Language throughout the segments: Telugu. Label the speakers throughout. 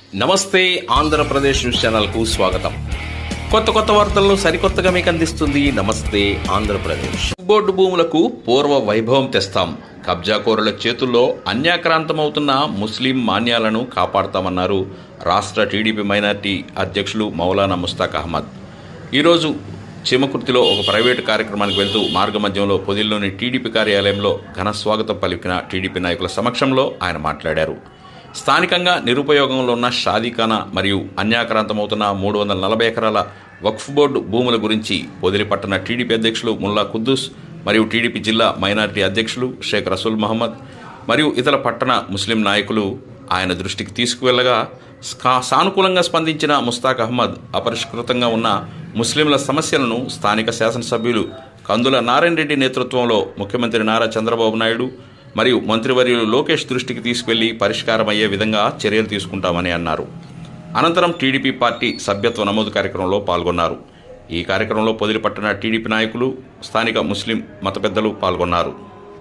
Speaker 1: నమస్తే ఆంధ్రప్రదేశ్ న్యూస్ ఛానల్ కు స్వాగతం. కొత్త వార్తలను సరికొత్తగా మీకు అందిస్తుంది నమస్తే ఆంధ్రప్రదేశ్. బోర్డు భూములకు పూర్వ వైభవం తెస్తాం, కబ్జాకోరుల చేతుల్లో అన్యాక్రాంతమవుతున్న ముస్లిం మాన్యాలను కాపాడతామన్నారు రాష్ట్ర టీడీపీ మైనార్టీ అధ్యక్షులు మౌలానా ముస్తాక్ అహ్మద్. ఈరోజు చీమకుర్తిలో ఒక ప్రైవేటు కార్యక్రమానికి వెళ్తూ మార్గమధ్యంలో పొదిల్లోని టీడీపీ కార్యాలయంలో ఘన స్వాగతం పలికిన టీడీపీ నాయకుల సమక్షంలో ఆయన మాట్లాడారు. స్థానికంగా నిరుపయోగంలో ఉన్న షాదీఖానా మరియు అన్యాక్రాంతమవుతున్న 340 ఎకరాల వక్ఫ్ బోర్డు భూముల గురించి పొదిలి పట్టణ టీడీపీ అధ్యక్షులు ముల్లా కుద్దూస్ మరియు టీడీపీ జిల్లా మైనారిటీ అధ్యక్షులు షేక్ రసూల్ మహమ్మద్ మరియు ఇతర పట్టణ ముస్లిం నాయకులు ఆయన దృష్టికి తీసుకువెళ్లగా సానుకూలంగా స్పందించిన ముస్తాక్ అహ్మద్ అపరిష్కృతంగా ఉన్న ముస్లింల సమస్యలను స్థానిక శాసనసభ్యులు కందుల నారాయణ రెడ్డి నేతృత్వంలో ముఖ్యమంత్రి నారా చంద్రబాబు నాయుడు మరియు మంత్రివర్యులు లోకేష్ దృష్టికి తీసుకెళ్లి పరిష్కారమయ్యే విధంగా చర్యలు తీసుకుంటామని అన్నారు. అనంతరం టీడీపీ పార్టీ సభ్యత్వ నమోదు కార్యక్రమంలో పాల్గొన్నారు. ఈ కార్యక్రమంలో పొదిలి పట్టణ టీడీపీ నాయకులు, స్థానిక ముస్లిం మత పెద్దలు పాల్గొన్నారు.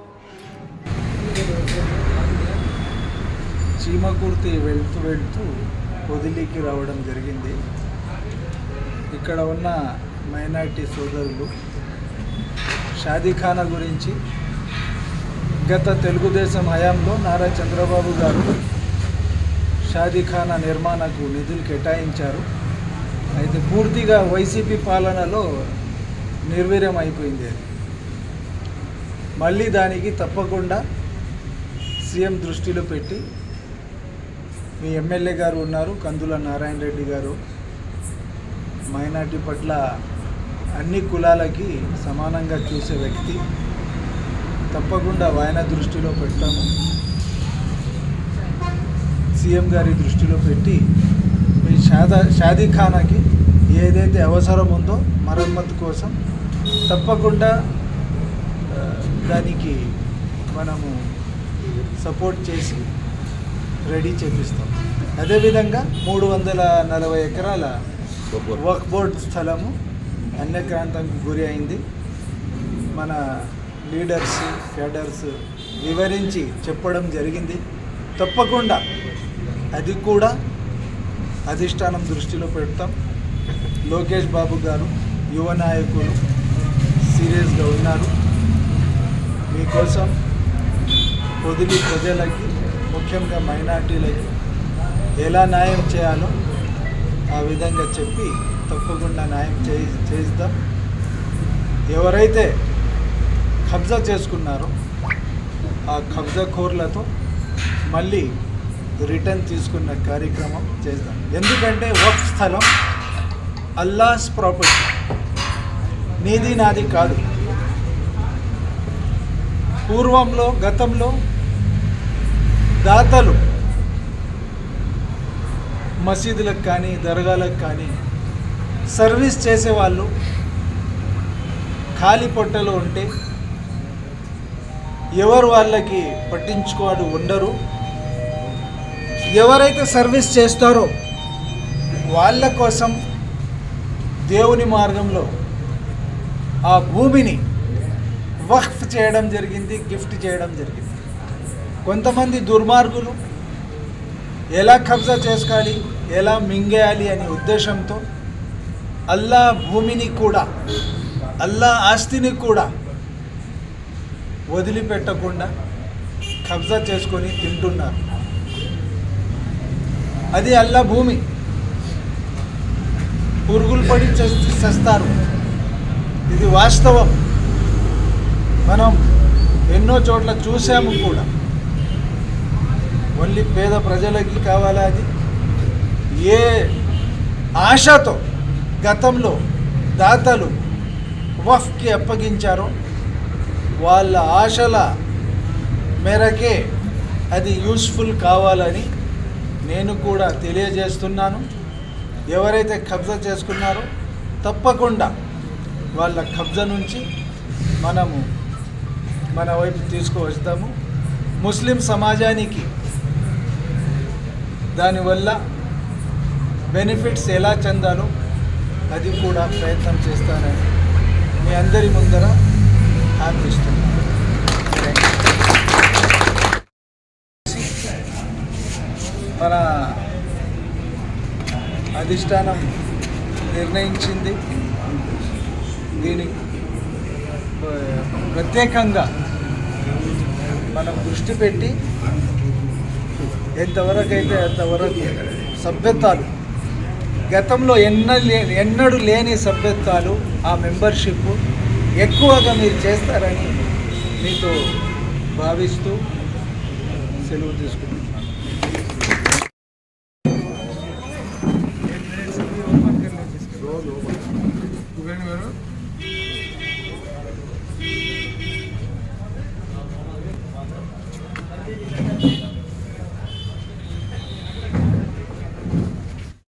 Speaker 2: చీమకుర్తి వెళ్తూ పొదిలికి రావడం జరిగింది. ఇక్కడ ఉన్న మైనారిటీ సోదరులు షాదీఖానా గురించి గత తెలుగుదేశం హయాంలో నారా చంద్రబాబు గారు షాదీఖానా నిర్మాణకు నిధులు కేటాయించారు. అయితే పూర్తిగా వైసీపీ పాలనలో నిర్వీర్యం అయిపోయింది. అది మళ్ళీ దానికి తప్పకుండా సీఎం దృష్టిలో పెట్టి, మీ ఎమ్మెల్యే గారు ఉన్నారు కందుల నారాయణ రెడ్డి గారు, మైనార్టీ పట్ల అన్ని కులాలకి సమానంగా చూసే వ్యక్తి, తప్పకుండా ఆయన దృష్టిలో పెడతాము. సీఎం గారి దృష్టిలో పెట్టి మీ షాదీఖానాకి ఏదైతే అవసరం ఉందో మరమ్మతు కోసం తప్పకుండా దానికి మనము సపోర్ట్ చేసి రెడీ చేపిస్తాం. అదేవిధంగా 340 ఎకరాల వక్ఫ్ బోర్డ్ స్థలము అన్యక్రాంతానికి గురి అయింది. మన లీడర్స్, క్యాడర్స్ వివరించి చెప్పడం జరిగింది. తప్పకుండా అది కూడా అధిష్టానం దృష్టిలో పెడతాం. లోకేష్ బాబు గారు, యువ నాయకులు సీరియస్గా ఉన్నారు. మీకోసం పొదిలి ప్రజలకి, ముఖ్యంగా మైనార్టీలకి ఎలా న్యాయం చేయాలో ఆ విధంగా చెప్పి తప్పకుండా న్యాయం చేయిద్దాం. ఎవరైతే కబ్జా చేసుకున్నారో ఆ కబ్జా కోర్లతో మళ్ళీ రిటర్న్ తీసుకున్న కార్యక్రమం చేద్దాం. ఎందుకంటే వక్ఫ్ స్థలం అల్లాహ్స్ ప్రాపర్టీ, నీది నాది కాదు. పూర్వంలో, గతంలో దాతలు మసీదులకు కానీ దర్గాలకు కానీ సర్వీస్ చేసేవాళ్ళు ఖాళీ పొట్టలో ఉంటే ఎవరు వాళ్ళకి పట్టించుకోవడం ఉండరు. ఎవరైతే సర్వీస్ చేస్తారో వాళ్ళ కోసం దేవుని మార్గంలో ఆ భూమిని వక్ఫ్ చేయడం జరిగింది, గిఫ్ట్ చేయడం జరిగింది. కొంతమంది దుర్మార్గులు ఎలా కబ్జా చేసుకోవాలి, ఎలా మింగేయాలి అనే ఉద్దేశంతో అల్లా భూమిని కూడా, అల్లా ఆస్తిని కూడా వదిలిపెట్టకుండా కబ్జా చేసుకొని తింటున్నారు. అది అల్లా భూమి, పురుగులు పడి చేస్తారు. ఇది వాస్తవం. మనం ఎన్నో చోట్ల చూసాము కూడా. ఓన్లీ పేద ప్రజలకి కావాలా అది? ఏ ఆశతో గతంలో దాతలు వక్ఫ్కి అప్పగించారో వాళ్ళ ఆశల మేరకే అది యూస్ఫుల్ కావాలని నేను కూడా తెలియజేస్తున్నాను. ఎవరైతే కబ్జా చేసుకున్నారో తప్పకుండా వాళ్ళ కబ్జా నుంచి మనము మన వైపు తీసుకువస్తాము. ముస్లిం సమాజానికి దానివల్ల బెనిఫిట్స్ ఎలా చెందాలో అది కూడా ప్రయత్నం చేస్తానని మీ అందరి ముందర హామీ ఇస్తున్నాను. మన అధిష్టానం నిర్ణయించింది. దీనికి ప్రత్యేకంగా మనం దృష్టి పెట్టి ఎంతవరకు అయితే అంతవరకు సభ్యత్వాలు గతంలో ఎన్నడూ లేని సభ్యత్వాలు ఆ మెంబర్షిప్ ఎక్కువగా మీరు చేస్తారని మీతో భావిస్తూ సెలవు తీసుకుంటున్నాను.